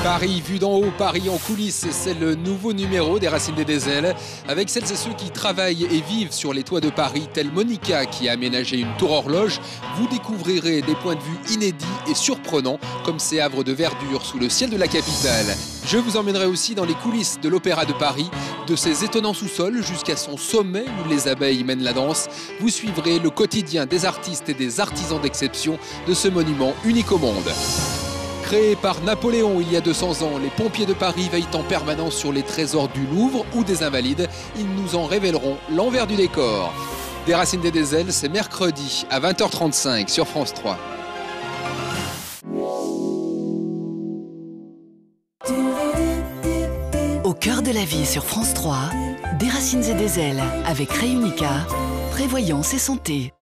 Paris vu d'en haut, Paris en coulisses, c'est le nouveau numéro des Racines des Ailes. Avec celles et ceux qui travaillent et vivent sur les toits de Paris, telle Monica qui a aménagé une tour horloge, vous découvrirez des points de vue inédits et surprenants comme ces havres de verdure sous le ciel de la capitale. Je vous emmènerai aussi dans les coulisses de l'Opéra de Paris, de ses étonnants sous-sols jusqu'à son sommet où les abeilles mènent la danse. Vous suivrez le quotidien des artistes et des artisans d'exception de ce monument unique au monde. Créé par Napoléon il y a 200 ans, les pompiers de Paris veillent en permanence sur les trésors du Louvre ou des Invalides. Ils nous en révéleront l'envers du décor. Des Racines des Ailes, c'est mercredi à 20h35 sur France 3. Au cœur de la vie sur France 3, des Racines et des Ailes avec Réunica, prévoyance et santé.